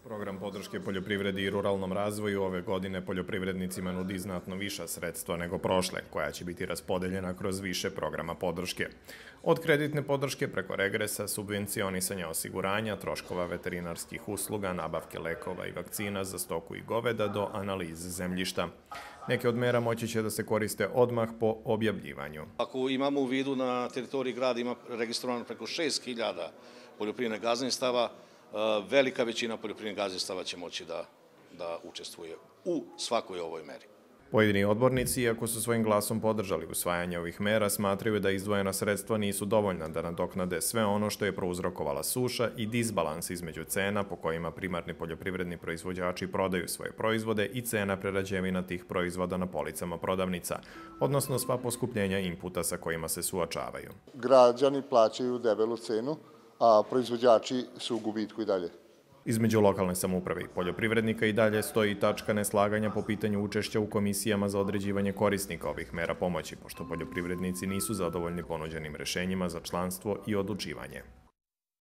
Program podrške poljoprivredi i ruralnom razvoju ove godine poljoprivrednicima nudi znatno viša sredstva nego prošle, koja će biti raspodeljena kroz više programa podrške. Od kreditne podrške preko regresa, subvencionisanja osiguranja, troškova veterinarskih usluga, nabavke lekova i vakcina za stoku i goveda do analize zemljišta. Neke od mera moći će da se koriste odmah po objavljivanju. Ako imamo u vidu na teritoriji grada ima registrovano preko 6.000 poljoprivrednih gazdinstava, velika većina poljoprivrednih gazdinstava će moći da učestvuje u svakoj ovoj meri. Pojedini odbornici, iako su svojim glasom podržali usvajanje ovih mera, smatraju da izdvojena sredstva nisu dovoljna da nadoknade sve ono što je prouzrokovala suša i disbalans između cena po kojima primarni poljoprivredni proizvođači prodaju svoje proizvode i cena prerađevina tih proizvoda na policama prodavnica, odnosno sva poskupljenja inputa sa kojima se suočavaju. Građani plaćaju debelu cenu, a proizvođači su u gubitku i dalje. Između lokalne samouprave i poljoprivrednika i dalje stoji tačka neslaganja po pitanju učešća u komisijama za određivanje korisnika ovih mera pomoći, pošto poljoprivrednici nisu zadovoljni ponuđenim rešenjima za članstvo i odlučivanje.